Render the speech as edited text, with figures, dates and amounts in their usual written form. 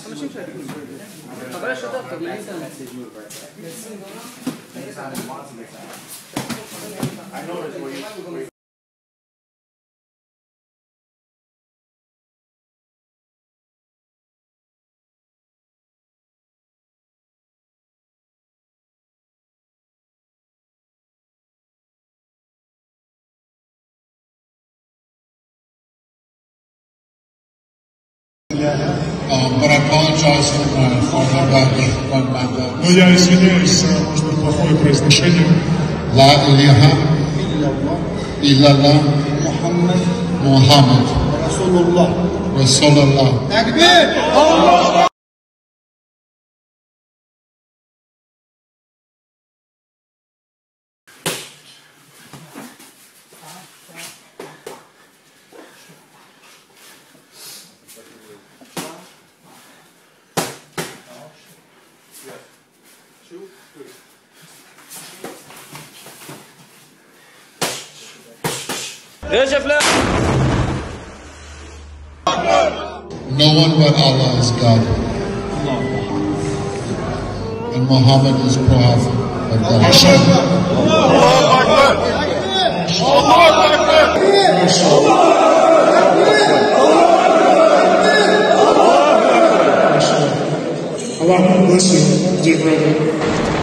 But I apologize for my bad. Но я извиняюсь за, может быть, плохое произношение. La ilaha illallah Muhammad Rasulullah. Takbir! No one but Allah is God. And Muhammad is Prophet of God. Allah bless you, dear brother.